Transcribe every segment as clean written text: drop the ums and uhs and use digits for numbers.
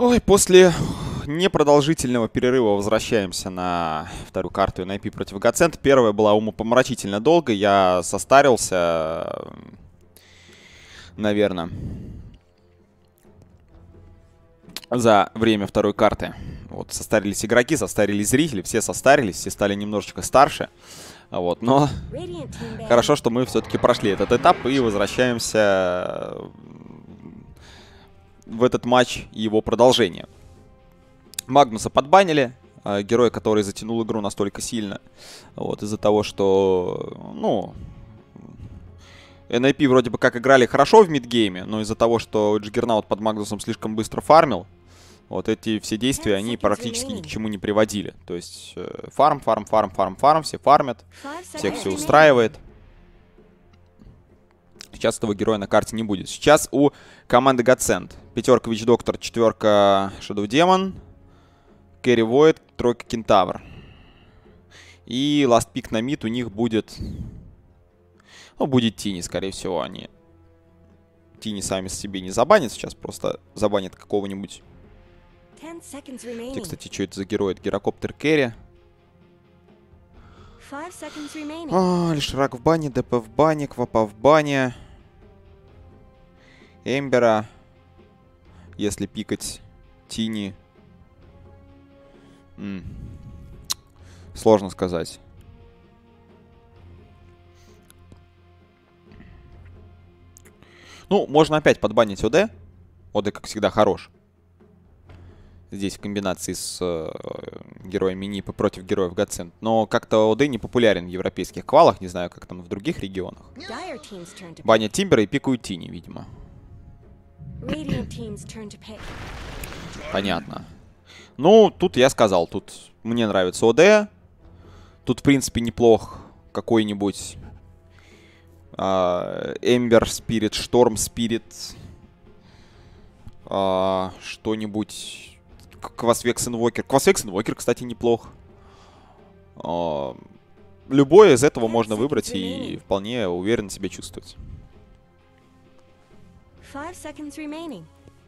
Ой, после непродолжительного перерыва возвращаемся на вторую карту NIP против Гацент. Первая была умопомрачительно долго. Я состарился, наверное, за время второй карты. Вот, состарились игроки, состарились зрители, все состарились, все стали немножечко старше. Вот, но хорошо, что мы все-таки прошли этот этап и возвращаемся в этот матч и его продолжение. Магнуса подбанили, герой, который затянул игру настолько сильно, вот, из-за того, что, ну, NIP вроде бы как играли хорошо в мидгейме, но из-за того, что Джиггернаут под Магнусом слишком быстро фармил, вот эти все действия, они практически ни к чему не приводили. То есть фарм, все фармят, всех все устраивает. Сейчас этого героя на карте не будет. Сейчас у команды Гацент пятерка Вич Доктор, четверка Shadow Demon, Кэрри Void, тройка Кентавр. И ласт пик на мид у них будет... Ну, будет Тини, скорее всего, они... Тини сами себе не забанят сейчас, просто забанят какого-нибудь... Кстати, что это за герой? Это Гирокоптер Кэрри. Лишрак в бане, ДП в бане, Квапа в бане. Эмбера. Если пикать Тини... Сложно сказать. Ну, можно опять подбанить ОД. ОД, как всегда, хорош. Здесь в комбинации с героями НИП против героев Гацент. Но как-то ОД не популярен в европейских квалах. Не знаю, как там в других регионах. Банят Тимбера и пикают Тини, видимо. Понятно. Ну, тут я сказал. Тут мне нравится ОД. Тут, в принципе, неплох какой-нибудь Эмбер Спирит, Шторм Спирит. Что-нибудь... Квасвекс Инвокер. Квасвекс Инвокер, кстати, неплох. Любое из этого можно выбрать и вполне уверенно себя чувствовать. 5 seconds remaining.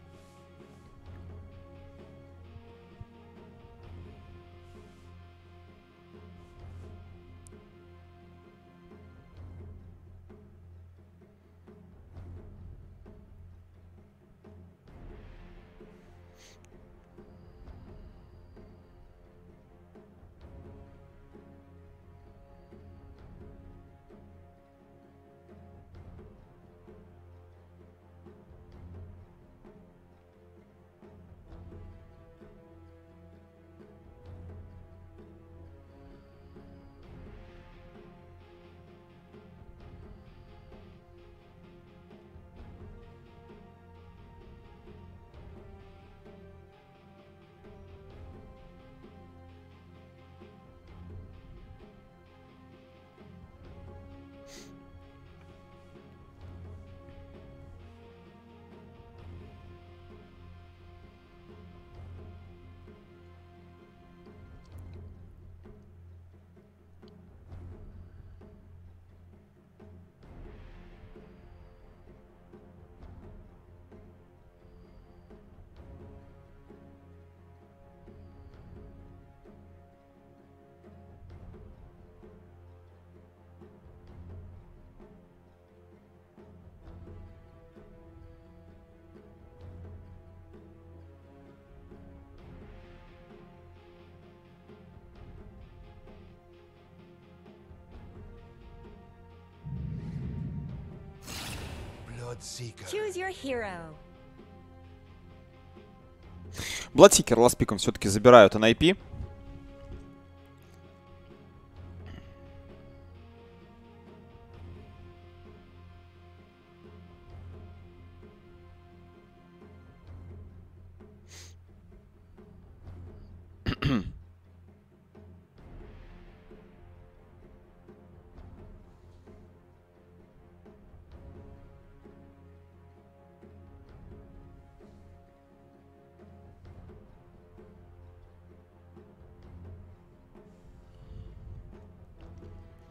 Choose your hero. Бладсикер ласпиком все-таки забирают NIP.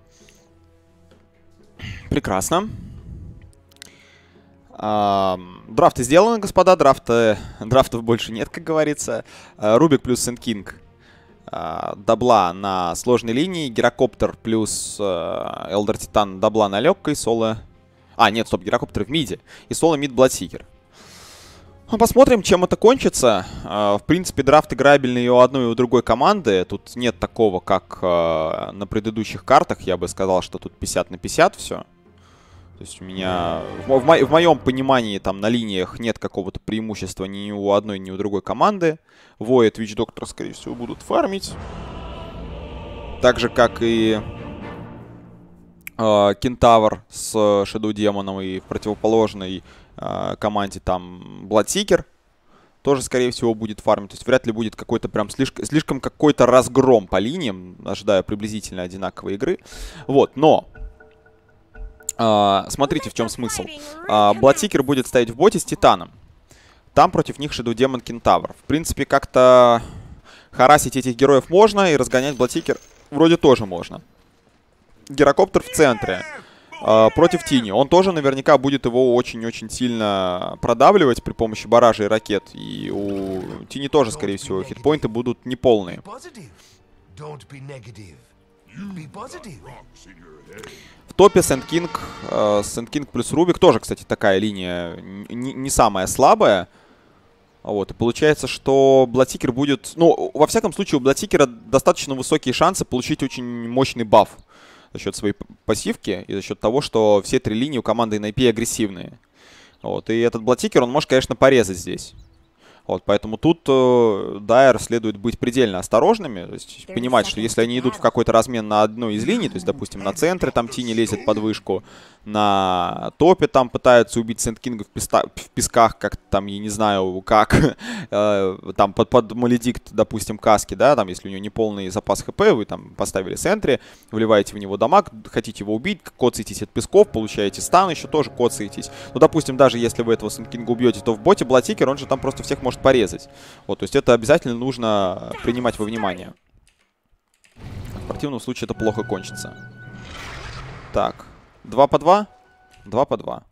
Прекрасно. Драфты сделаны, господа. Драфтов больше нет, как говорится. Рубик плюс Сэнд Кинг. Дабла на сложной линии. Гирокоптер плюс Элдер Титан. Дабла на легкой. Соло... нет, стоп, Гирокоптер в миде. И соло мид Бладсикер. Ну, посмотрим, чем это кончится. В принципе, драфт играбельный и у одной, и у другой команды. Тут нет такого, как на предыдущих картах. Я бы сказал, что тут 50 на 50 все. То есть у меня... В моем понимании там на линиях нет какого-то преимущества ни у одной, ни у другой команды. Void, Witch Doctor, скорее всего, будут фармить. Так же, как и Кентавр с Shadow Демоном, и в противоположной команде там Бладсикер тоже, скорее всего, будет фармить. То есть вряд ли будет какой-то прям слишком какой-то разгром по линиям. Ожидаю приблизительно одинаковой игры. Вот, но... смотрите, в чем смысл. Бладсикер будет стоять в боте с Титаном. Там против них Shadow Демон Кентавр. В принципе, как-то харасить этих героев можно, и разгонять Бладсикер вроде тоже можно. Гирокоптер в центре. Против Тини. Он тоже наверняка будет его очень-очень сильно продавливать при помощи баража и ракет. И у Тини тоже, скорее всего, хитпоинты будут неполные. В топе Сэнд Кинг плюс Рубик. Тоже, кстати, такая линия не самая слабая. Вот, и получается, что Бладсикер будет... Ну, во всяком случае, у Бладсикера достаточно высокие шансы получить очень мощный баф за счет своей пассивки и за счет того, что все три линии у команды NIP агрессивные. Вот, и этот Бладсикер, он может, конечно, порезать здесь. Вот, поэтому тут Дайер следует быть предельно осторожными, то есть понимать, что если они идут в какой-то размен на одной из линий, то есть, допустим, на центре там Тини лезет под вышку, на топе там пытаются убить Сэнд Кинга в песках, как там, я не знаю, как, там под Маледикт, допустим, каски, да, там, если у него не полный запас хп, вы там поставили центре, вливаете в него дамаг, хотите его убить, коцаетесь от песков, получаете стан, еще тоже коцаетесь. Ну, допустим, даже если вы этого Сэнд Кинга убьете, то в боте Бладсикер, он же там просто всех может порезать. Вот, то есть это обязательно нужно принимать во внимание. В противном случае это плохо кончится. Так, 2 по 2? 2 по 2.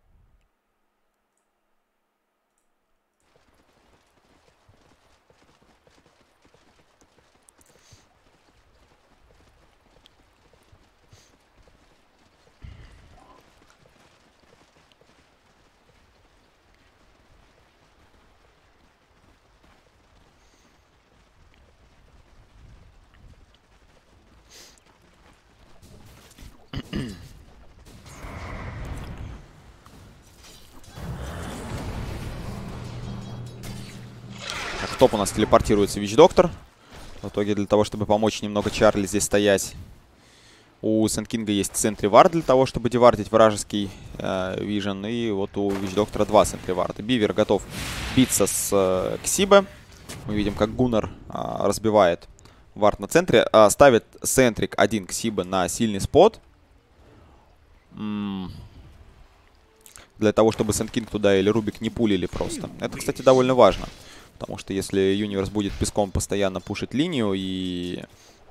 В топ у нас телепортируется Witch Doctor. В итоге для того, чтобы помочь немного Чарли здесь стоять. У Сэнд Кинга есть центри вард для того, чтобы девардить вражеский вижен. И вот у Witch Doctor 2 центри варда. Бивер готов биться с Ксибе. Мы видим, как Гуннар разбивает вард на центре. Ставит центрик 1 Ксибе на сильный спот. Для того, чтобы Сэнд Кинг туда или Рубик не пулили просто. Это, кстати, довольно важно. Потому что если Юниверс будет песком постоянно пушить линию и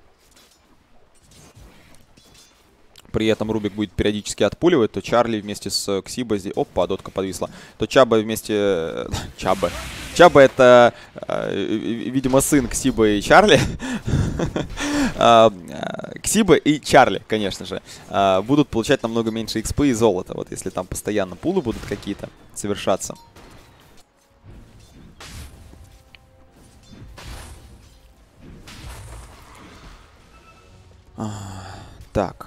при этом Рубик будет периодически отпуливать, то Чарли вместе с Ксибо здесь... Опа, дотка подвисла. То Чаба вместе... Чаба. Чаба это, видимо, сын Ксибо и Чарли. Ксибо и Чарли, конечно же, будут получать намного меньше экспы и золота. Вот если там постоянно пулы будут какие-то совершаться. Так.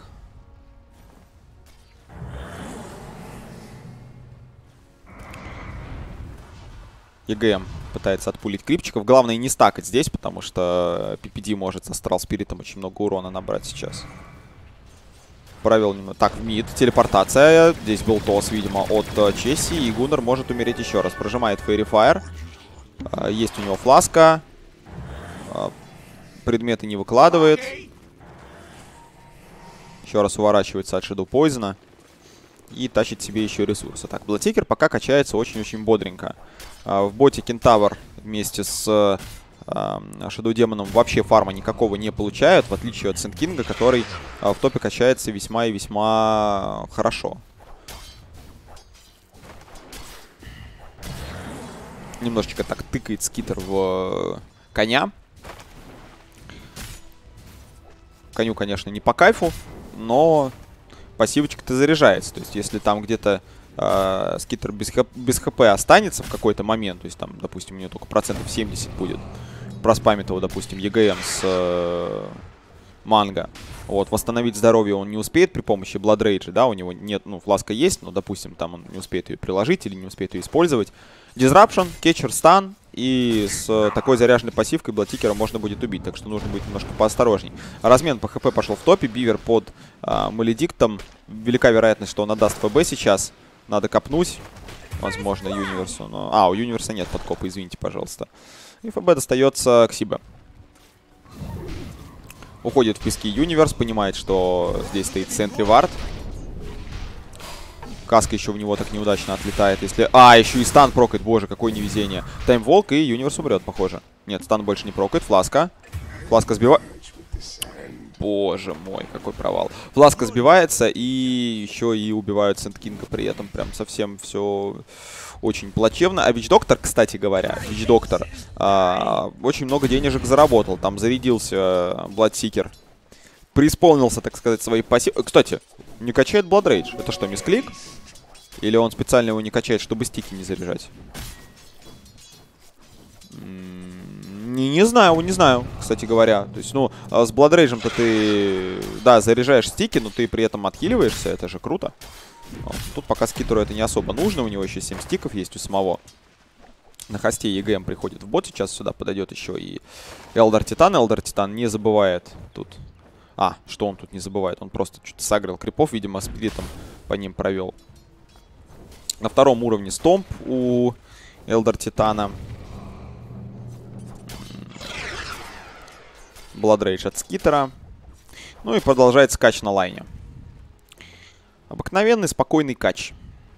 ЕГМ пытается отпулить крипчиков. Главное не стакать здесь, потому что PPD может со Астрал Спиритом очень много урона набрать сейчас. Провел немного. Так, в мид. Телепортация. Здесь был тос, видимо, от Чесси. И Гуннар может умереть еще раз. Прожимает Фейри Фаер. Есть у него фласка. Предметы не выкладывает. Еще раз уворачивается от Shadow Poison. И тащит себе еще ресурсы. Так, Бладсикер пока качается очень-очень бодренько. В боте Кентавр вместе с Shadow Демоном вообще фарма никакого не получают. В отличие от Сэнд Кинга, который в топе качается весьма и весьма хорошо. Немножечко так тыкает скитер в коня. Коню, конечно, не по кайфу, но пассивочка-то заряжается. То есть, если там где-то скитер без хп останется в какой-то момент, то есть, там, допустим, у него только процентов 70 будет, проспамит его, допустим, ЕГМ с манго. Вот, восстановить здоровье он не успеет при помощи Blood Rage, да, у него нет, ну, фласка есть, но, допустим, там он не успеет ее приложить или не успеет ее использовать. Disruption, Catcher, Stun, и с такой заряженной пассивкой Бладсикера можно будет убить, так что нужно быть немножко поосторожней. Размен по хп пошел в топе, Бивер под Маледиктом, велика вероятность, что он отдаст ФБ сейчас, надо копнуть, возможно, Юниверсу, но... у Юниверса нет подкопа, извините, пожалуйста. И ФБ достается Ксибе. Уходит в пески Юниверс, понимает, что здесь стоит в центре вард. Каска еще в него так неудачно отлетает. Если... еще и стан прокает. Боже, какое невезение. Таймволк, и Юниверс умрет, похоже. Нет, стан больше не прокает. Фласка. Фласка сбивает. Боже мой, какой провал. Фласка сбивается, и еще и убивают Сэндкинга при этом. Прям совсем все очень плачевно. А Вич-доктор, кстати говоря, Вич-доктор очень много денежек заработал. Там зарядился Бладсикер. Преисполнился, так сказать, свои пассивы. Кстати, не качает Blood Rage. Это что, мисклик? Или он специально его не качает, чтобы стики не заряжать? Не знаю, кстати говоря. То есть, ну, с Blood Rage-то ты, да, заряжаешь стики, но ты при этом отхиливаешься. Это же круто. Вот. Тут пока скитеру это не особо нужно. У него еще 7 стиков есть у самого. На хосте ЕГМ приходит в бот. Сейчас сюда подойдет еще и Элдер Титан. Элдер Титан не забывает тут... что он тут не забывает? Он просто что-то сагрил крипов, видимо, спиритом по ним провел. На втором уровне стомп у Элдер Титана. Blood Rage от скитера. Ну и продолжает скач на лайне. Обыкновенный спокойный кач.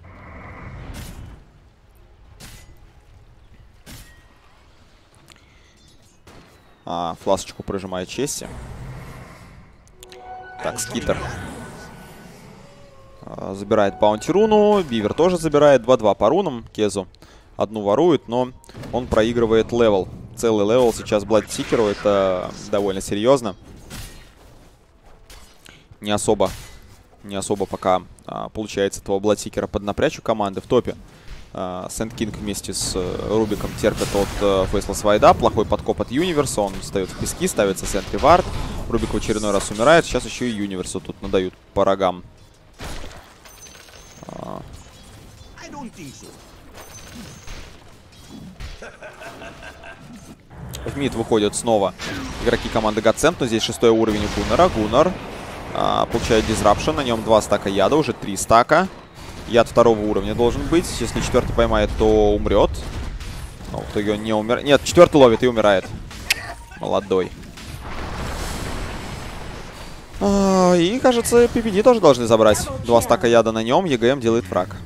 Фласочку прожимает Чесси. Так, скитер забирает баунти руну. Бивер тоже забирает 2-2 по рунам. Кезу одну ворует, но он проигрывает левел. Целый левел сейчас Бладсикеру. Это довольно серьезно. Не особо пока получается этого Бладсикера поднапрячь у команды. В топе Сэндкинг вместе с Рубиком терпят от Фейслес Вайда. Плохой подкоп от Юниверса. Он встает в пески, ставится центре вард. Рубик в очередной раз умирает. Сейчас еще и Юниверсу тут надают по рогам. В мид выходят снова игроки команды Godsend. Но здесь 6-й уровень у Гуннера. Гуннер получает Disruption. На нем 2 стака яда, уже 3 стака. Яд 2-го уровня должен быть. Если 4-й поймает, то умрет. Но в итоге он не умирает. Нет, 4-й ловит и умирает. Молодой. И, кажется, PPD тоже должны забрать. 2 стака яда на нем. ЕГМ делает фраг.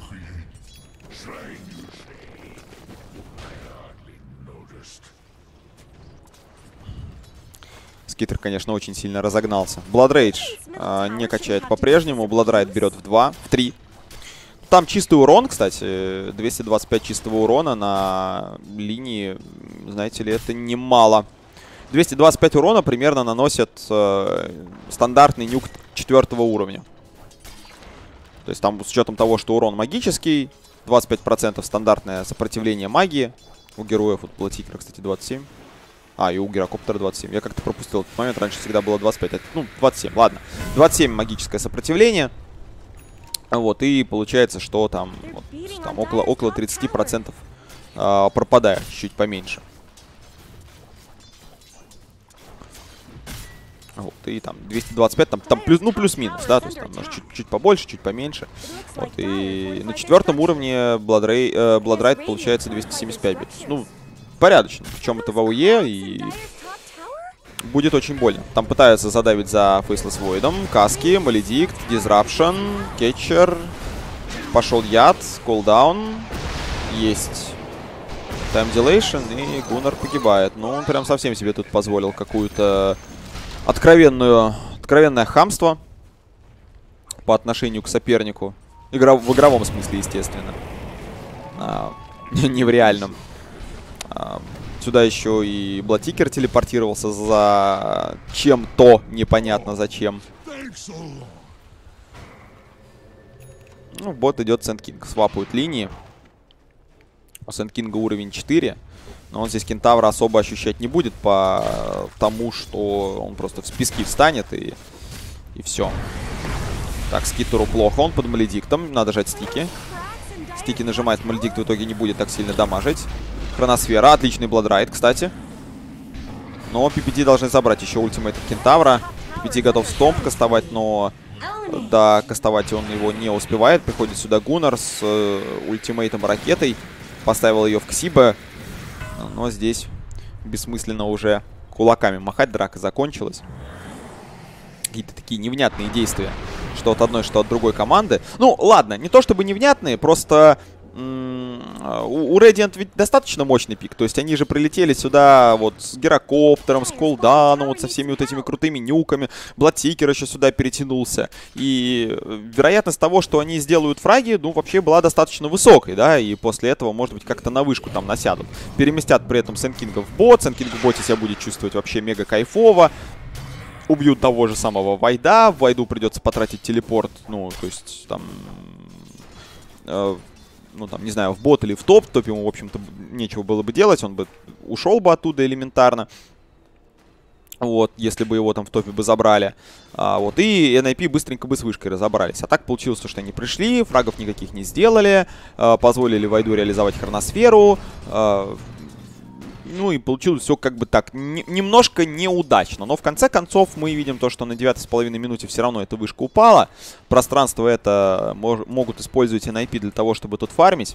Скитер, конечно, очень сильно разогнался. Blood Rage не качает по-прежнему. Blood Rage берет в 3. Там чистый урон, кстати. 225 чистого урона на линии. Знаете ли, это немало. 225 урона примерно наносит стандартный нюк 4-го уровня. То есть там с учетом того, что урон магический, 25% стандартное сопротивление магии. У героев, вот Бладсикера, кстати, 27. И у Гирокоптера 27. Я как-то пропустил этот момент. Раньше всегда было 25. Ну, 27, ладно. 27 магическое сопротивление. Вот, и получается, что там, вот, там около 30% пропадает, чуть поменьше. Вот, и там 225, там плюс-минус, да, то есть там чуть побольше, чуть поменьше. Вот, и на 4-м уровне Blood Rage получается 275 бит. Ну, порядочно. Причем это в АОЕ, и будет очень больно. Там пытаются задавить за Фейслес Войдом. Каски, Маледикт, Disruption, Кетчер. Пошел яд, колдаун. Есть Time Dilation, и Гуннер погибает. Ну, он прям совсем себе тут позволил какую-то откровенное хамство по отношению к сопернику. В игровом смысле, естественно. Не в реальном. Сюда еще и Бладтикер телепортировался за чем-то, непонятно зачем. Ну, бот идет Сэнд Кинг. Свапают линии. У Сэнд Кинга уровень 4. Но он здесь кентавра особо ощущать не будет по тому, что он просто в списки встанет и все. Так, Скиттеру плохо. Он под Маледиктом. Надо жать стики. Стики нажимает, Маледикт в итоге не будет так сильно дамажить. Хроносфера. Отличный Бладрайт, кстати. Но PPT должны забрать еще ультимейт кентавра. PPT готов стомп кастовать, но... Да, кастовать он его не успевает. Приходит сюда Гуннар с ультимейтом ракетой. Поставил ее в Ксиба. Но здесь бессмысленно уже кулаками махать. Драка закончилась. Какие-то такие невнятные действия. Что от одной, что от другой команды. Ну, ладно, не то чтобы невнятные, просто... У Radiant ведь достаточно мощный пик. То есть они же прилетели сюда вот с гирокоптером, с кулданом, вот со всеми вот этими крутыми нюками. Бладтикер еще сюда перетянулся. И вероятность того, что они сделают фраги, ну, вообще была достаточно высокой, да. И после этого, может быть, как-то на вышку там насядут. Переместят при этом Сэнд Кинга в бот. Сэнд Кинг в боте себя будет чувствовать вообще мега кайфово. Убьют того же самого Вайда. В Вайду придется потратить телепорт. Ну, то есть там... ну, там, не знаю, в бот или в топ. В топе ему, в общем-то, нечего было бы делать. Он бы ушел бы оттуда элементарно. Вот, если бы его там в топе бы забрали. Вот, и NIP быстренько бы с вышкой разобрались. А так получилось, что они пришли, фрагов никаких не сделали. Позволили Вайду реализовать хроносферу. Ну и получилось все как бы так, немножко неудачно. Но в конце концов мы видим то, что на 9,5 минуте все равно эта вышка упала. Пространство это могут использовать NIP для того, чтобы тут фармить.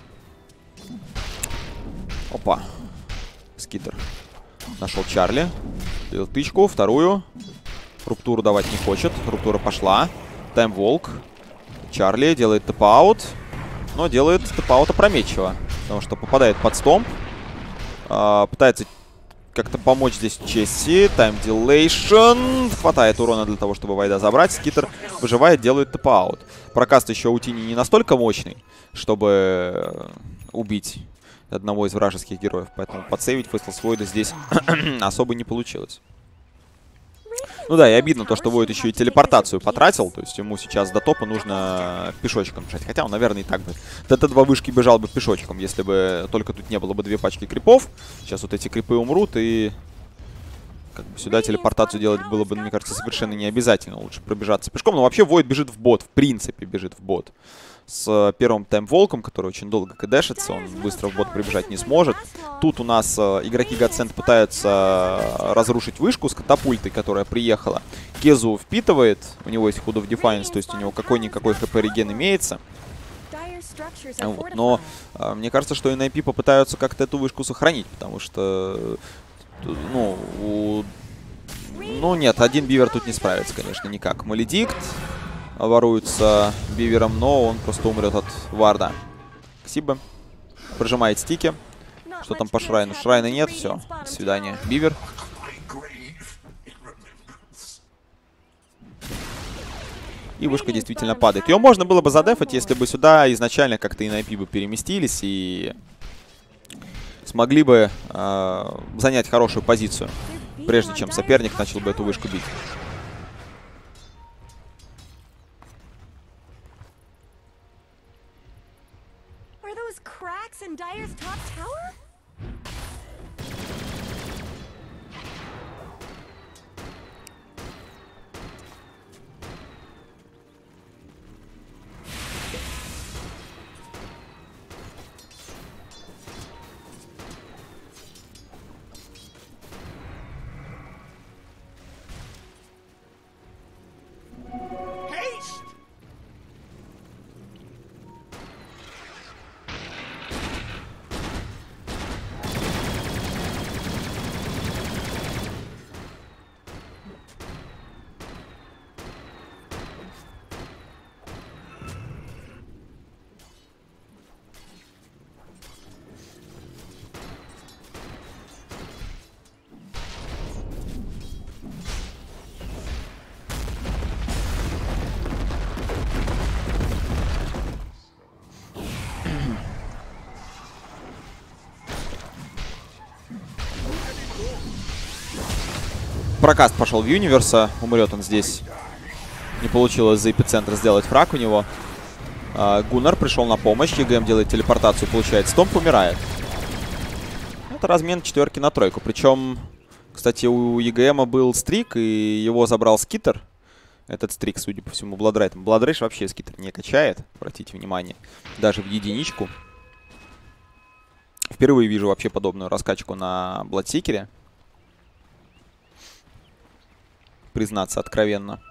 Опа. Скиттер нашел Чарли. Делал тычку, вторую. Руптуру давать не хочет. Руптура пошла. Таймволк. Чарли делает тэп-аут. Но делает тэп-аут опрометчиво. Потому что попадает под стомп. Пытается как-то помочь здесь Чесси. Тайм дилейшн. Хватает урона для того, чтобы Вайда забрать. Скиттер выживает, делает тэп-аут. Прокаст еще у Тини не настолько мощный, чтобы убить одного из вражеских героев. Поэтому подсейвить Faceless Void здесь особо не получилось. Ну да, и обидно то, что Void еще и телепортацию потратил. То есть ему сейчас до топа нужно пешочком бежать. Хотя он, наверное, и так бы до Т2 вышки бежал бы пешочком, если бы только тут не было бы 2 пачки крипов. Сейчас вот эти крипы умрут, и как бы сюда телепортацию делать было бы, мне кажется, совершенно не обязательно. Лучше пробежаться пешком. Но вообще Void бежит в бот, в принципе бежит в бот. С первым таймволком, который очень долго кдэшится, он быстро в бот прибежать не сможет. Тут у нас игроки Godsend пытаются разрушить вышку с катапультой, которая приехала. Кезу впитывает, у него есть Hood of Defiance, то есть у него какой-никакой хп-реген имеется. Вот. Но мне кажется, что NIP попытаются как-то эту вышку сохранить, потому что, ну, нет, один бивер тут не справится, конечно, никак. Маледикт воруется бивером, но он просто умрет от варда. Ксиба прожимает стики. Что там по Шрайну? Шрайна нет, все. До свидания. Бивер. И вышка действительно падает. Ее можно было бы задефать, если бы сюда изначально как-то NIP бы переместились и смогли бы занять хорошую позицию, прежде чем соперник начал бы эту вышку бить. In Dire's top tower? Прокаст пошел в Юниверса. Умрет он здесь. Не получилось за эпицентр сделать фраг у него. Гуннар пришел на помощь. ЕГМ делает телепортацию, получает стомп, умирает. Это размен 4 на 3. Причем, кстати, у ЕГМа был стрик, и его забрал скитер. Этот стрик, судя по всему, Бладрайтом. Бладрейш вообще скитер не качает. Обратите внимание. Даже в единичку. Впервые вижу вообще подобную раскачку на Бладсикере. Признаться откровенно.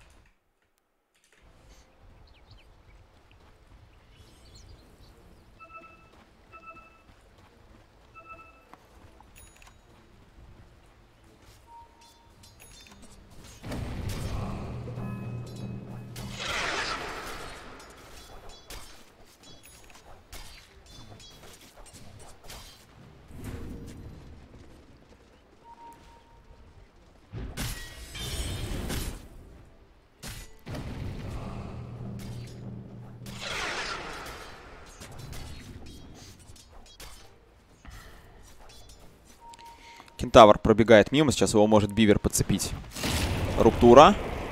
Кентавр пробегает мимо, сейчас его может Бивер подцепить. Руптура.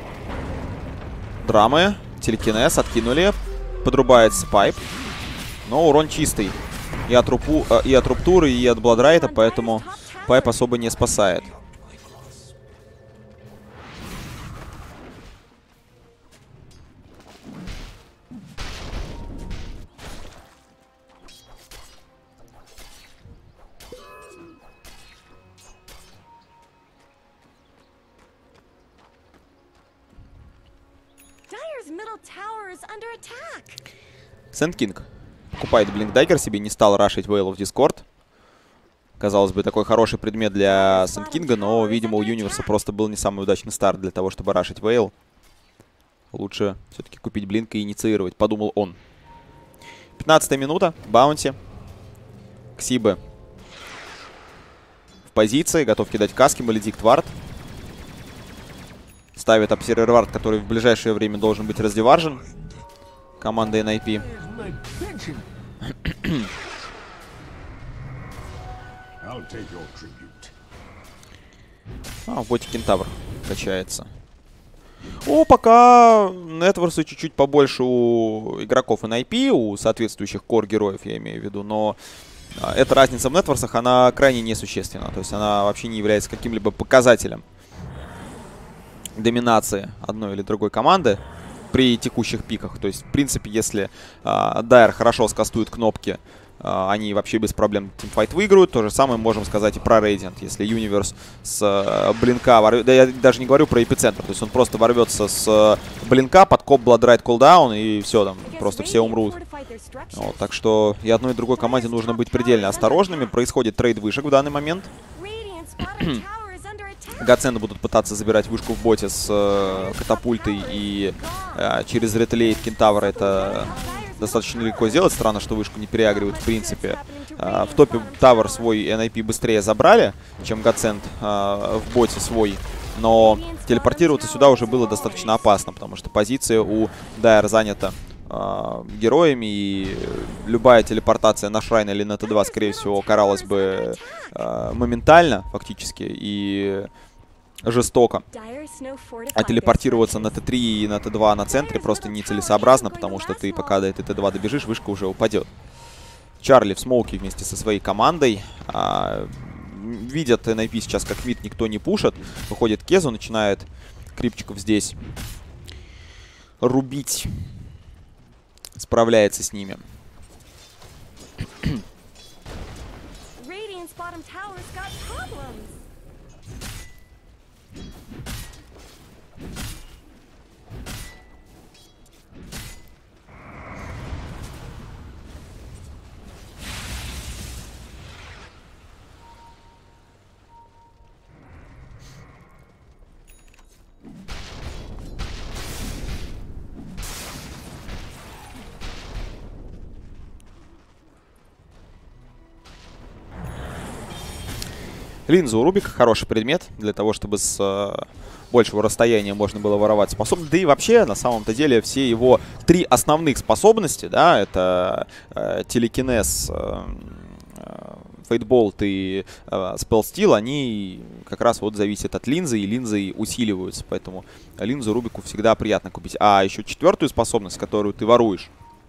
Драмы. Телекинез откинули. Подрубается Пайп. Но урон чистый. И от Руптуры, и от Бладрайта, поэтому Пайп особо не спасает. Сэнд Кинг покупает Блинкдаггер себе, не стал рашить Вейла в Дискорд. Казалось бы, такой хороший предмет для Сэнд Кинга, но, видимо, у Юниверса просто был не самый удачный старт для того, чтобы рашить Вейл. Лучше все-таки купить Блинка и инициировать, подумал он. 15-я минута, Баунти. Ксибы в позиции, готов кидать каски, Маледикт Вард. Ставит Обсервер Вард, который в ближайшее время должен быть раздеваржен. Команда NIP. В боте Кентавр качается. Пока Нетворсы чуть-чуть побольше у игроков NIP, у соответствующих кор-героев, я имею в виду, но эта разница в Нетворсах, она крайне несущественна. То есть она вообще не является каким-либо показателем доминации одной или другой команды при текущих пиках. То есть, в принципе, если Дайр хорошо скастует кнопки, они вообще без проблем тимфайт выиграют. То же самое можем сказать и про Radiant. Если Юниверс с блинка ворвет... Да я даже не говорю про эпицентр. То есть он просто ворвется с блинка под коп Бладрайт кулдаун, и все, там просто все умрут. Вот, так что и одной, и другой команде нужно быть предельно осторожными. Происходит трейд вышек в данный момент. Гаценды будут пытаться забирать вышку в боте с катапультой, и через ретелейт Кентавра это достаточно легко сделать. Странно, что вышку не переагривают в принципе. В топе Тавр свой NIP быстрее забрали, чем Гацент в боте свой. Но телепортироваться сюда уже было достаточно опасно, потому что позиция у Дайр занята героями, и любая телепортация на Шрайн или на Т2, скорее всего, каралась бы моментально, фактически, и жестоко. А телепортироваться на Т3 и на Т2 на центре просто нецелесообразно, потому что ты, пока до этой Т2 добежишь, вышка уже упадет. Чарли в смоуке вместе со своей командой. Видят NIP сейчас, как мид никто не пушит. Выходит Кезу, начинает крипчиков здесь рубить. Справляется с ними. Линза у Рубика хороший предмет для того, чтобы с большего расстояния можно было воровать способности. Да и вообще, на самом-то деле, все его 3 основных способности, да, это телекинез, Фейтболт и Спелл Стил, они как раз вот зависят от линзы, и линзы усиливаются. Поэтому линзу Рубику всегда приятно купить. А еще четвертую способность, которую ты воруешь,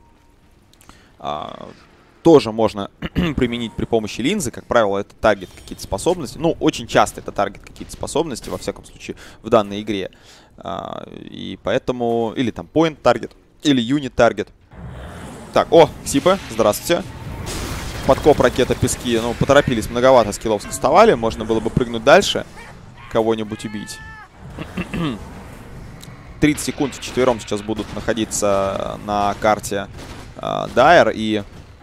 тоже можно применить при помощи линзы. Как правило, это таргет какие-то способности. Ну, очень часто это таргет какие-то способности, во всяком случае, в данной игре. И поэтому... Или там point таргет, или unit таргет. Так, о, Ксипа, здравствуйте. Подкоп, ракета, пески. Ну, поторопились, многовато скиллов скастовали. Можно было бы прыгнуть дальше, кого-нибудь убить. 30 секунд вчетвером сейчас будут находиться на карте Дайер. И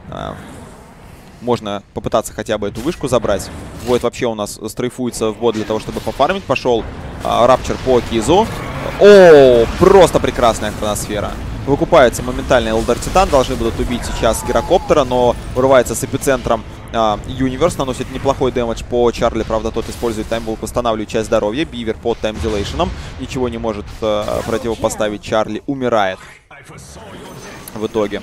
можно попытаться хотя бы эту вышку забрать. Войд вообще у нас стрейфуется в бот для того, чтобы пофармить. Пошел Рапчер по Кизу. О, просто прекрасная хроносфера. Выкупается моментально Элдер Титан. Должны будут убить сейчас Гирокоптера, но вырывается с эпицентром Юниверс. Наносит неплохой дэмэдж по Чарли. Правда, тот использует таймбулк, восстанавливает часть здоровья. Бивер под таймдилейшеном. Ничего не может противопоставить Чарли. Умирает в итоге.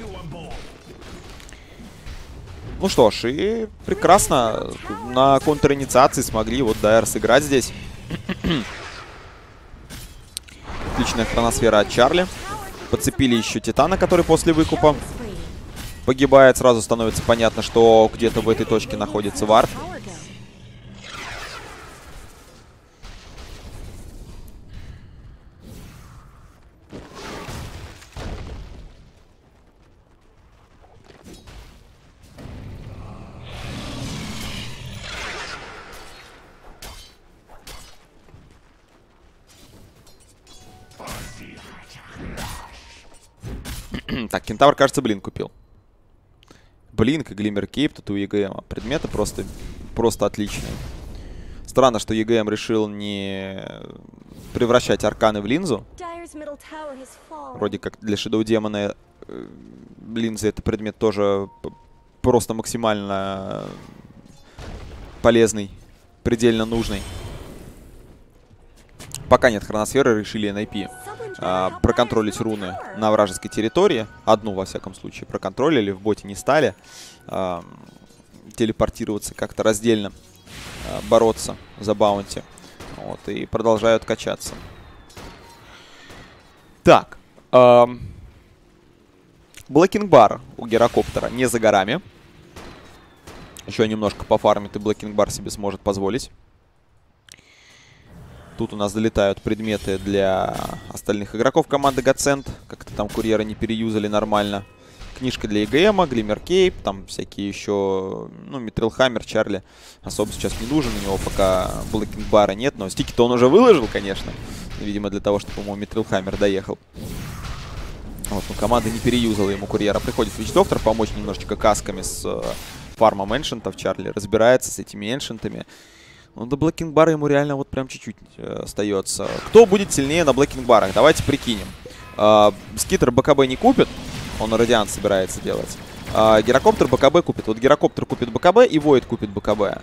Ну что ж, и прекрасно на контр-инициации смогли вот Дайер сыграть здесь. Отличная хроносфера от Чарли. Подцепили еще Титана, который после выкупа погибает. Сразу становится понятно, что где-то в этой точке находится вард. Так, Кентавр, кажется, Блинк купил. Блинк и Глиммер Кейп тут у ЕГМ. Предметы просто отличные. Странно, что ЕГМ решил не превращать арканы в линзу. Вроде как для Shadow Демона линзы это предмет тоже просто максимально полезный, предельно нужный. Пока нет хроносферы, решили NIP проконтролить руны на вражеской территории. Одну, во всяком случае, проконтролили, в боте не стали телепортироваться, как-то раздельно бороться за баунти. Вот, и продолжают качаться. Так. Блэкинг Бар у Гирокоптера не за горами. Еще немножко пофармит, и Блэкинг Бар себе сможет позволить. Тут у нас долетают предметы для остальных игроков команды Godsend. Как-то там курьеры не переюзали нормально. Книжка для ЕГМа, Глиммер Кейп, там всякие еще... Ну, Митрил Хаммер, Чарли особо сейчас не нужен. У него пока Блэкинг Бара нет, но стики-то он уже выложил, конечно. Видимо, для того, чтобы ему Митрил Хаммер доехал. Вот, но команда не переюзала ему курьера. Приходит Вич Доктор помочь немножечко касками с фармом эншентов. Чарли разбирается с этими эншентами. Ну, до Блэкинг Бара ему реально вот прям чуть-чуть остается. Кто будет сильнее на Блэкинг Барах? Давайте прикинем. Скитер БКБ не купит. Он Радиант собирается делать. Гирокоптер БКБ купит. Вот Гирокоптер купит БКБ и Войд купит БКБ.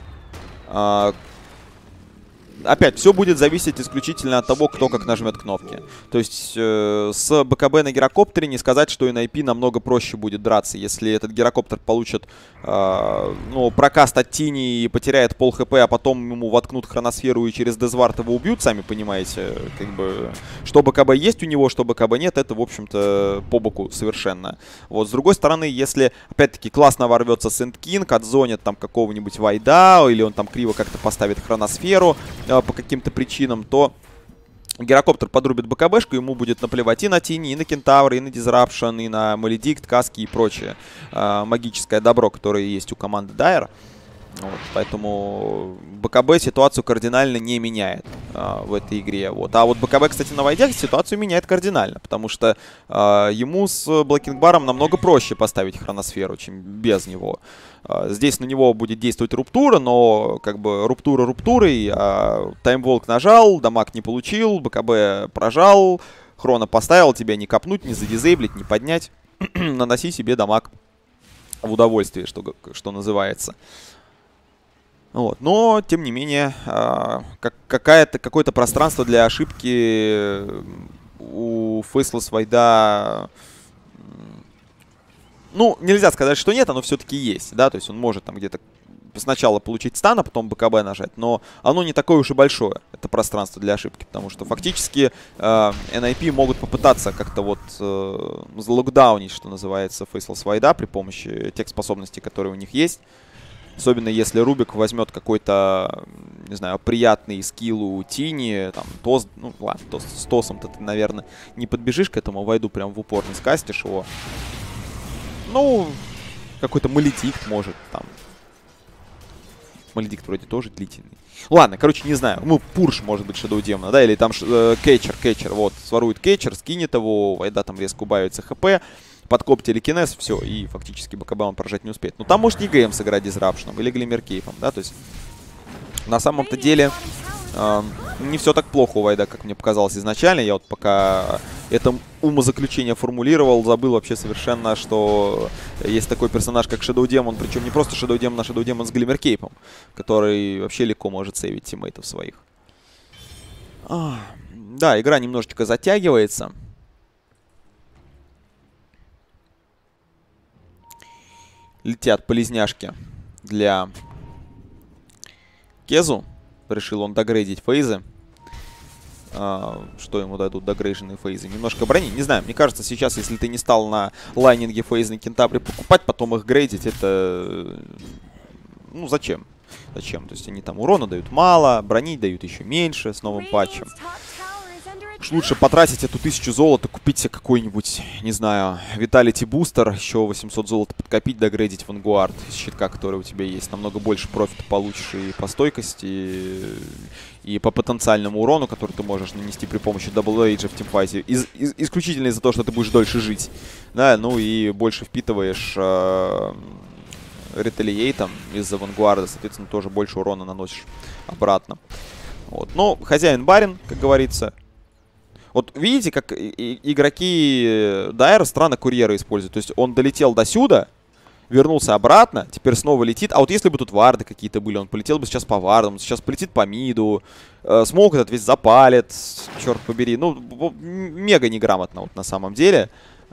Опять, все будет зависеть исключительно от того, кто как нажмет кнопки. То есть с БКБ на Гирокоптере не сказать, что NIP намного проще будет драться. Если этот Гирокоптер получит ну, прокаст от Тини и потеряет пол хп, а потом ему воткнут хроносферу и через Дезвард его убьют, сами понимаете. Как бы, что БКБ есть у него, что БКБ нет, это, в общем-то, по боку совершенно. Вот, с другой стороны, если, опять-таки, классно ворвется Сент Кинг, отзонит там какого-нибудь Вайда, или он там криво как-то поставит хроносферу по каким-то причинам, то Гирокоптер подрубит БКБшку, ему будет наплевать и на Тини, и на Кентавра, и на Дизрапшн, и на Маледикт, Каски и прочее магическое добро, которое есть у команды Дайер. Вот, поэтому БКБ ситуацию кардинально не меняет в этой игре. Вот. А вот БКБ, кстати, на Вайде ситуацию меняет кардинально, потому что ему с Блэкинг Баром намного проще поставить хроносферу, чем без него. Здесь на него будет действовать руптура, но как бы руптура рупторой. Таймволк нажал, дамаг не получил, БКБ прожал, хрона поставил, тебя не копнуть, не задизейблить, не поднять. Наноси себе дамаг в удовольствие, что называется. Вот. Но, тем не менее, какое-то пространство для ошибки у Faceless Вайда, ну, нельзя сказать, что нет, оно все-таки есть, да, то есть он может там где-то сначала получить стан, а потом БКБ нажать. Но оно не такое уж и большое, это пространство для ошибки. Потому что фактически NIP могут попытаться как-то вот залокдаунить, что называется, Faceless Void при помощи тех способностей, которые у них есть. Особенно если Рубик возьмет какой-то, не знаю, приятный скилл у Тини, там, Тост, ну ладно, с Тосом-то ты, наверное, не подбежишь к этому Вайду, прям в упор не скастишь его. Ну, какой-то Маледикт может, там. Маледикт вроде тоже длительный. Ладно, короче, не знаю. Ну, Пурш может быть Shadow Demon, да, или там Кетчер, вот, сворует Кетчер, скинет его, Вайда там резко убавится ХП. Подкоп телекинез, все, и фактически БКБ он поражать не успеет. Ну, там может ЕГМ сыграть Дизрапшеном или Глиммеркейпом, да, то есть на самом-то деле не все так плохо у Вайда, как мне показалось изначально. Я вот пока это умозаключение формулировал, забыл вообще совершенно, что есть такой персонаж, как Shadow Demon, причем не просто Shadow Demon, а Shadow Demon с Глиммеркейпом, который вообще легко может сейвить тиммейтов своих. Да, игра немножечко затягивается. Летят полезняшки для Кезу. Решил он догрейдить фейзы. Что ему дадут догрейженные фейзы? Немножко брони. Не знаю, мне кажется, сейчас, если ты не стал на лайнинге фейз на Кентавре покупать, потом их грейдить, это... Ну, зачем? Зачем? То есть они там урона дают мало, брони дают еще меньше с новым патчем. Лучше потратить эту 1000 золота, купить себе какой-нибудь, не знаю, Vitality бустер, еще 800 золота подкопить, догрейдить Vanguard из щитка, который у тебя есть. Намного больше профита получишь и по стойкости, и по потенциальному урону, который ты можешь нанести при помощи Double Age в тимфайте. Исключительно из-за того, что ты будешь дольше жить. Да, ну и больше впитываешь реталиейтом из-за Vanguard, соответственно, тоже больше урона наносишь обратно. Вот. Но хозяин-барин, как говорится. Вот видите, как игроки Дайра странно курьера используют. То есть он долетел до сюда, вернулся обратно, теперь снова летит. А вот если бы тут варды какие-то были, он полетел бы сейчас по вардам, сейчас полетит по миду. Смоук этот весь запалит, черт побери. Ну, мега неграмотно вот на самом деле.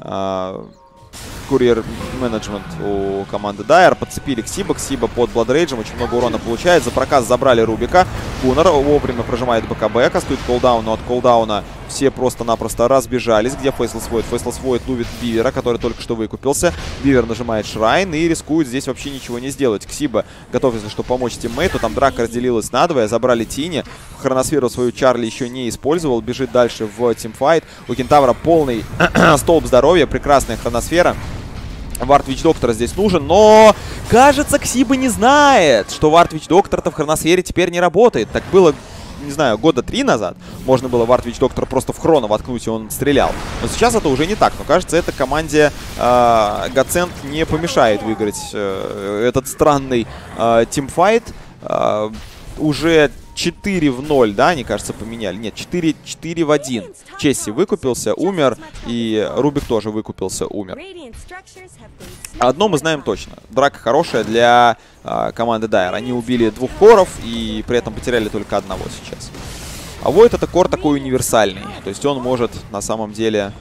Курьер-менеджмент у команды Дайр. Подцепили Ксиба. Ксиба под Бладрейджем. Очень много урона получает. За проказ забрали Рубика. Кунар вовремя прожимает БКБ. Кастует колдаун, но от колдауна все просто-напросто разбежались. Где Faceless Void? Faceless Void ловит Бивера, который только что выкупился. Бивер нажимает Шрайн и рискует здесь вообще ничего не сделать. Ксиба готов, если что, помочь тиммейту. Там драка разделилась надвое. Забрали Тини. Хроносферу свою Чарли еще не использовал. Бежит дальше в тимфайт. У Кентавра полный столб здоровья. Прекрасная хроносфера. Вард Вич Доктора здесь нужен, но кажется, Ксиба не знает, что Вард Вич Доктор-то в хроносфере теперь не работает. Так было, не знаю, года 3 назад. Можно было Вард Вич Доктора просто в хроно воткнуть, и он стрелял. Но сейчас это уже не так. Но кажется, эта команде Godsend не помешает выиграть этот странный тимфайт. Уже 4-0, да, они, кажется, поменяли. Нет, 4-1. Чесси выкупился, умер, и Рубик тоже выкупился, умер. Одно мы знаем точно. Драка хорошая для команды Дайр. Они убили 2 коров и при этом потеряли только одного сейчас. А Void это кор такой универсальный. То есть он может на самом деле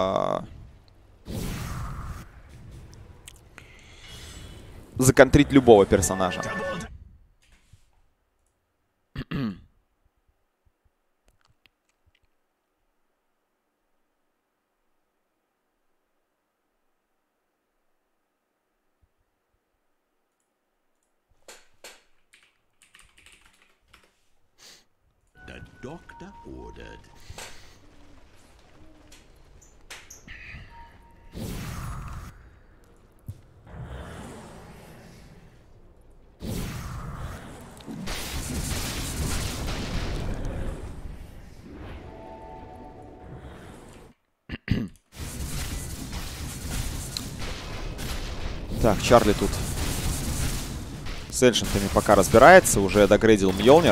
законтрить любого персонажа. The doctor ordered. Так, Чарли тут с эншентами пока разбирается. Уже догрейдил Мьёлнир.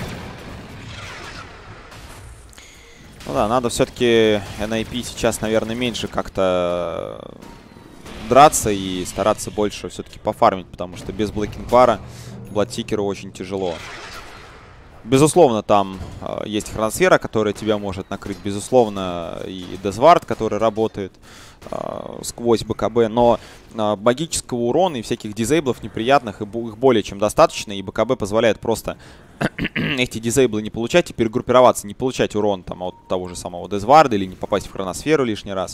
Ну да, надо все-таки NIP сейчас, наверное, меньше как-то драться и стараться больше все-таки пофармить, потому что без Блэкинквара Бладсикеру очень тяжело. Безусловно, там есть хроносфера, которая тебя может накрыть. Безусловно, и Дезвард, который работает сквозь БКБ. Но магического урона и всяких дизейблов неприятных их более чем достаточно. И БКБ позволяет просто эти дизейблы не получать и перегруппироваться. Не получать урон там от того же самого Дезварда или не попасть в хроносферу лишний раз.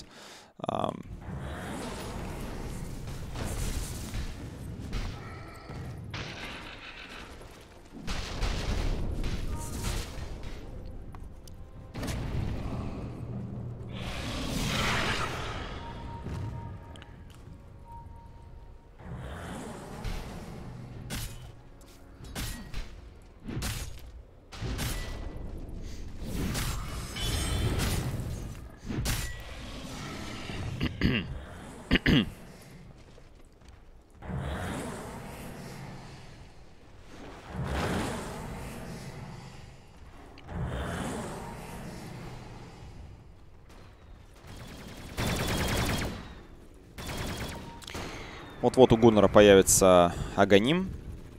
Вот-вот у Гуннера появится Аганим.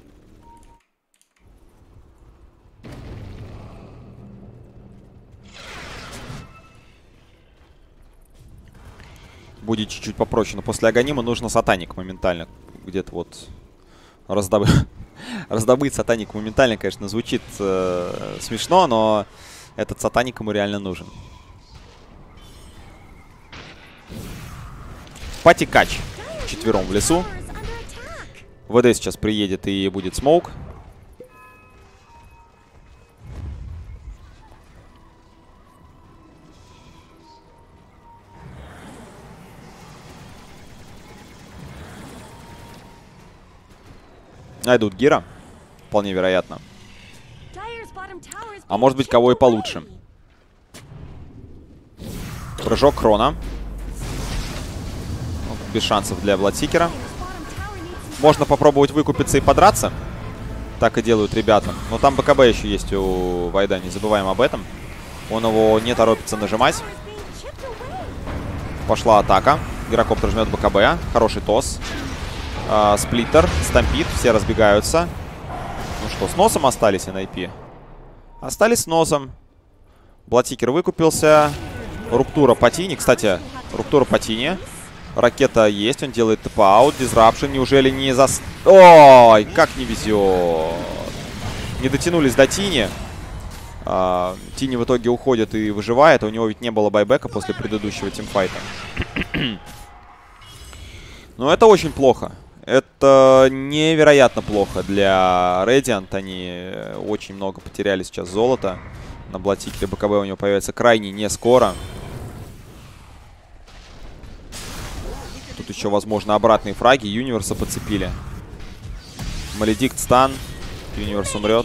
Будет чуть-чуть попроще, но после Аганима нужно сатаник моментально. Где-то вот раздобыть сатаник моментально, конечно, звучит смешно, но этот сатаник ему реально нужен. Пати-кач. Четвером в лесу. ВД сейчас приедет и будет смоук. Найдут Гира. Вполне вероятно. А может быть, кого и получше. Прыжок Крона. Без шансов для Бладсикера. Можно попробовать выкупиться и подраться. Так и делают ребята. Но там БКБ еще есть у Вайда, не забываем об этом. Он его не торопится нажимать. Пошла атака. Гирокоптер жмет БКБ. Хороший тос. Сплиттер, стампит, все разбегаются. Ну что, с носом остались NIP? Остались с носом. Бладсикер выкупился. Руптура Патини. Кстати, Руптура Патини. Ракета есть, он делает тп-аут. Дизрапшн, неужели не за... Ой, как не везет. Не дотянулись до Тини. Тини в итоге уходит и выживает. У него ведь не было байбека после предыдущего тимфайта. Но это очень плохо. Это невероятно плохо для Radiant. Они очень много потеряли сейчас золота. На Бладсикере БКБ у него появится крайне не скоро. Тут еще, возможно, обратные фраги. Юниверса подцепили. Маледикт стан. Юниверс умрет.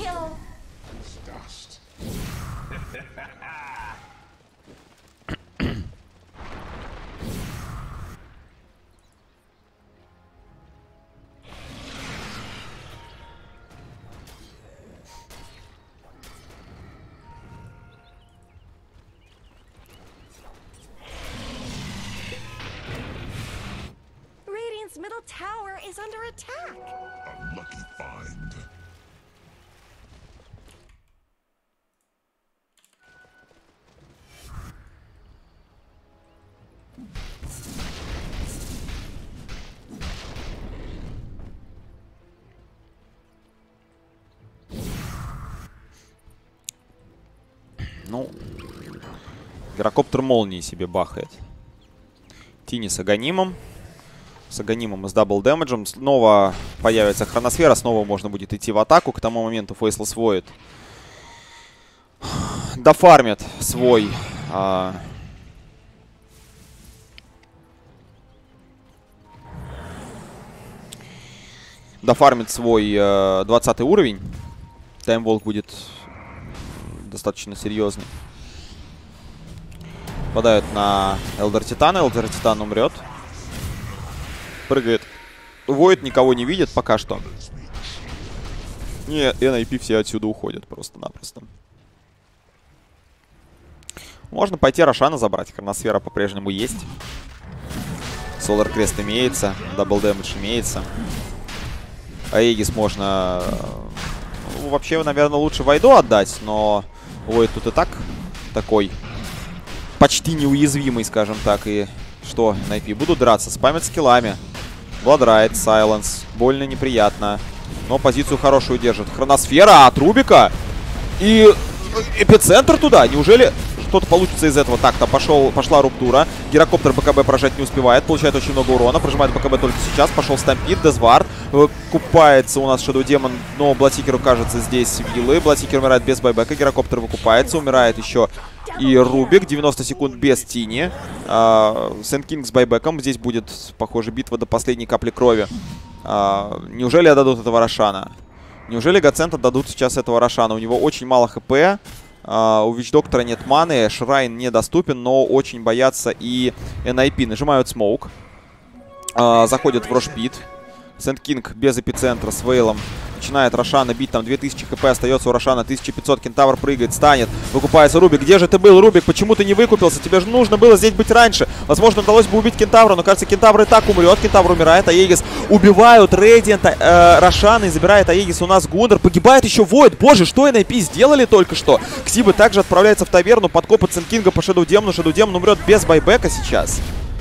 Middle tower is under attack. A lucky find. Ну, Гирокоптер молнии себе бахает. Тини с Аганимом. С Аганимом и с дабл дэмэджем. Снова появится хроносфера. Снова можно будет идти в атаку. К тому моменту Faceless Void дофармит свой... дофармит свой 20 уровень. Таймволк будет достаточно серьезный. Попадают на Элдер Титана. Элдер Титан умрет. Прыгает. Void никого не видит пока что. Не, NIP все отсюда уходят просто-напросто. Можно пойти Рошана забрать. Хроносфера по-прежнему есть. Solar Crest имеется. Дабл Damage имеется. Аегис можно... вообще, наверное, лучше Вайду отдать, но Войд тут и так такой почти неуязвимый, скажем так. И что, на IP будут драться, спамят скиллами. Бладрайт, Сайленс, больно неприятно, но позицию хорошую держит. Хроносфера от Рубика и эпицентр туда, неужели... Что-то получится из этого. Так-то пошла Руптура. Гирокоптер БКБ прожать не успевает. Получает очень много урона. Прожимает БКБ только сейчас. Пошел Стампид. Дезвард. Купается у нас Shadow Demon. Но Бладсикеру, кажется, здесь виллы. Бладсикер умирает без байбека. Гирокоптер выкупается. Умирает еще и Рубик. 90 секунд без Тини. Сэнд Кинг с байбеком. Здесь будет, похоже, битва до последней капли крови. Неужели отдадут этого Рошана? Неужели Гацент отдадут сейчас этого Рошана? У него очень мало хп. У Вич-доктора нет маны, Шрайн недоступен, но очень боятся и NIP. Нажимают смоук. Заходят в Рошпит. Сэнд Кинг без эпицентра с Вейлом. Начинает Рошана бить, там 2000 хп остается у Рошана, 1500, Кентавр прыгает, станет, выкупается Рубик. Где же ты был, Рубик? Почему ты не выкупился? Тебе же нужно было здесь быть раньше. Возможно, удалось бы убить Кентавра, но кажется, Кентавр и так умрет. Кентавр умирает, Аегис убивают Рейдианта, Рошана, и забирает Аегис у нас Гундер. Погибает еще Войд. Боже, что NIP сделали только что? Ксибы также отправляется в таверну, подкопает Сэнд Кинга по Shadow Demon. Shadow Demon умрет без байбека сейчас.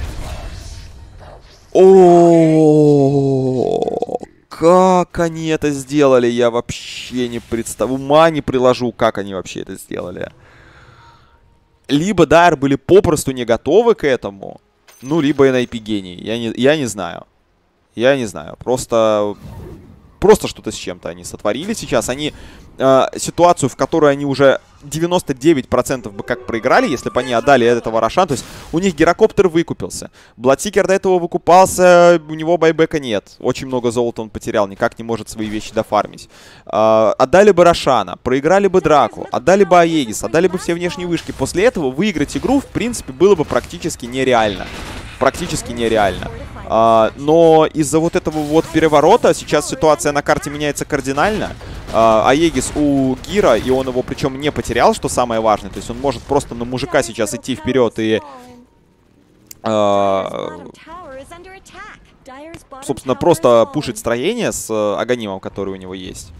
О, как они это сделали, я вообще не представляю. Ума не приложу, как они вообще это сделали. Либо Дайр были попросту не готовы к этому, ну, либо NIP гений. Я не знаю. Я не знаю. Просто что-то с чем-то они сотворили сейчас. Они ситуацию, в которой они уже 99% бы как проиграли, если бы они отдали этого Рошана. То есть у них Гирокоптер выкупился. Бладсикер до этого выкупался, у него байбека нет. Очень много золота он потерял, никак не может свои вещи дофармить. Отдали бы Рошана, проиграли бы Драку, отдали бы Аегис, отдали бы все внешние вышки. После этого выиграть игру, в принципе, было бы практически нереально. Практически нереально. Но из-за вот этого вот переворота сейчас ситуация на карте меняется кардинально. Аегис у Гира, и он его причем не потерял, что самое важное. То есть он может просто на мужика сейчас идти вперед и, собственно, просто пушить строение с Аганимом, который у него есть.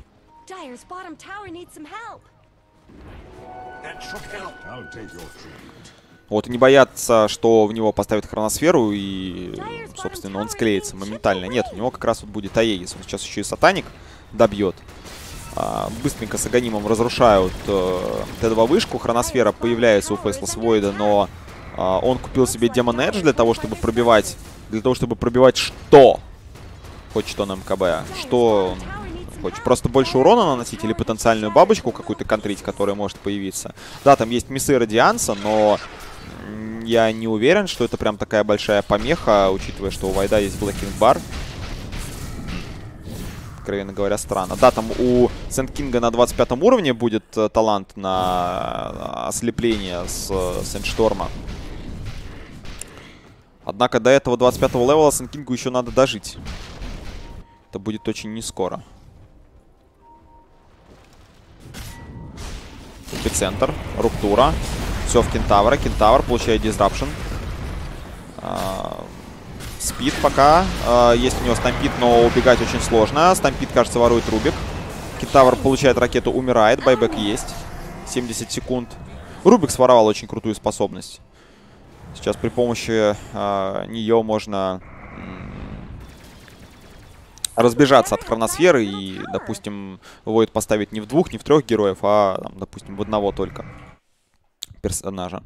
Вот, и не боятся, что в него поставят хроносферу, и, собственно, он склеится моментально. Нет, у него как раз вот будет Аегис. Он сейчас еще и сатаник добьет. Быстренько с Аганимом разрушают Т2 вышку. Хроносфера появляется у Фейслес Войда, но он купил себе Демон Эдж для того, чтобы пробивать... Для того, чтобы пробивать что? Хочет он МКБ. Что он хочет? Просто больше урона наносить или потенциальную бабочку какую-то контрить, которая может появиться? Да, там есть Миссы Радианса, но... Я не уверен, что это прям такая большая помеха, учитывая, что у Вайда есть Блэкинг Бар. Откровенно говоря, странно. Да, там у Сэнд Кинга на 25 уровне будет талант на ослепление с Сэндшторма. Однако до этого 25-го левела Сэнд Кингу еще надо дожить. Это будет очень не скоро. Эпицентр, Руптура. Все в Кентавра. Кентавр получает дизрапшн. Спид пока. Есть у него Стампид, но убегать очень сложно. Стампид, кажется, ворует Рубик. Кентавр получает ракету, умирает. Байбек есть. 70 секунд. Рубик своровал очень крутую способность. Сейчас при помощи нее можно разбежаться от хроносферы и, допустим, Войд поставить не в 2, не в 3 героев, а, там, допустим, в 1 только персонажа.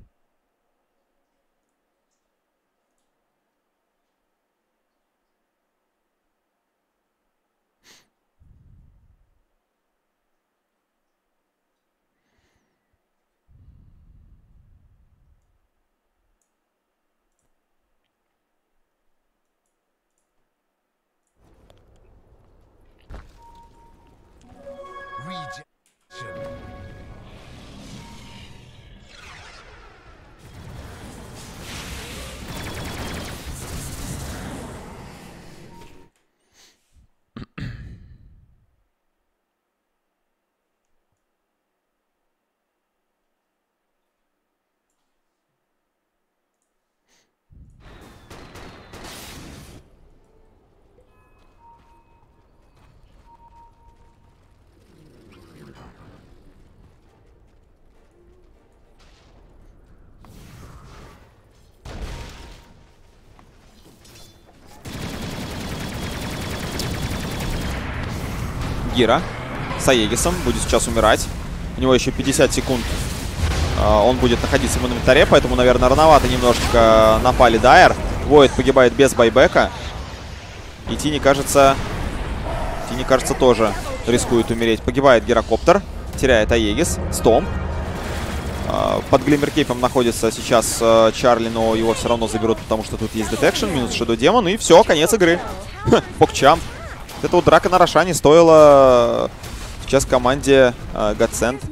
Гира с Аегисом. Будет сейчас умирать. У него еще 50 секунд. Он будет находиться в инвентаре, поэтому, наверное, рановато немножечко напали Дайер. Void погибает без байбека. И Тини, кажется, тоже рискует умереть. Погибает Гирокоптер. Теряет Аегис. Стомп. Под Глиммеркейпом находится сейчас Чарли, но его все равно заберут, потому что тут есть детекшн. Минус Shadow Demon. И все, конец игры. Покчам. Это вот драка на Рошане стоила сейчас команде Godsend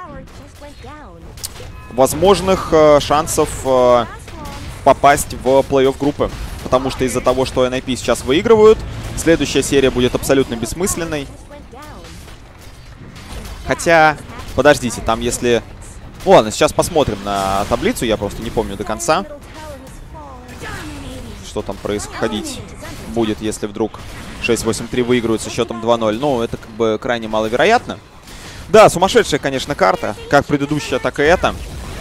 возможных шансов попасть в плей-офф группы. Потому что из-за того, что NIP сейчас выигрывают, следующая серия будет абсолютно бессмысленной. Хотя, подождите, там если... Ладно, сейчас посмотрим на таблицу, я просто не помню до конца, что там происходить будет, если вдруг 6-8-3 выиграют со счетом 2-0. Ну, это как бы крайне маловероятно. Да, сумасшедшая, конечно, карта, как предыдущая, так и эта.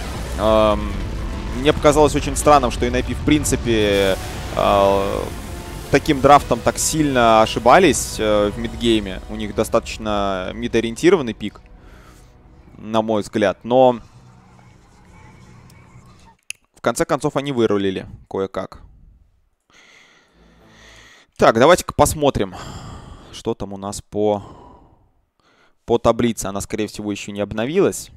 Мне показалось очень странным, что NIP, в принципе, таким драфтом так сильно ошибались в мидгейме. У них достаточно мид-ориентированный пик, на мой взгляд. Но в конце концов они вырулили кое-как. Так, давайте-ка посмотрим, что там у нас по таблице. Она, скорее всего, еще не обновилась.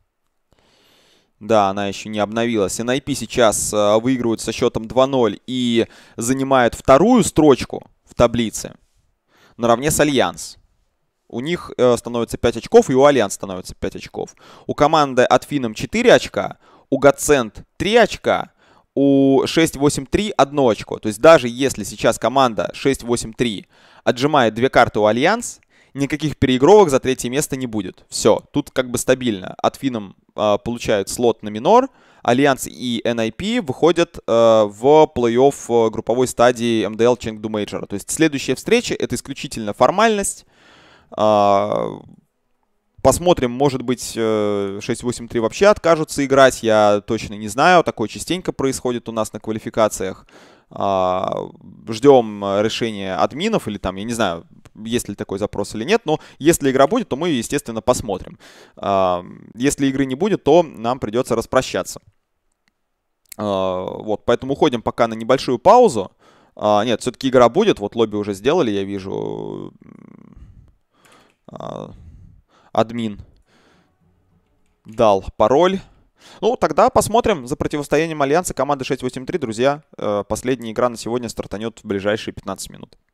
Да, она еще не обновилась. NIP сейчас выигрывают со счетом 2-0 и занимают вторую строчку в таблице наравне с Альянс. У них становится 5 очков, и у Альянс становится 5 очков. У команды от Финном 4 очка, у Godsend 3 очка, у 6-8-3 1 очко. То есть даже если сейчас команда 6-8-3 отжимает 2 карты у Альянс, никаких переигровок за третье место не будет. Все, тут как бы стабильно. От Финном получают слот на минор, Альянс и NIP выходят в плей-офф групповой стадии МДЛ Chengdu Major. То есть следующая встреча — это исключительно формальность. Посмотрим, может быть, 6-8-3 вообще откажутся играть. Я точно не знаю. Такое частенько происходит у нас на квалификациях. Ждем решения админов или там, я не знаю, есть ли такой запрос или нет. Но если игра будет, то мы, естественно, посмотрим. Если игры не будет, то нам придется распрощаться. Вот, поэтому уходим пока на небольшую паузу. Нет, все-таки игра будет. Вот лобби уже сделали, я вижу. Админ дал пароль. Ну, тогда посмотрим за противостоянием Альянса команды 6-8-3, друзья. Последняя игра на сегодня стартанет в ближайшие 15 минут.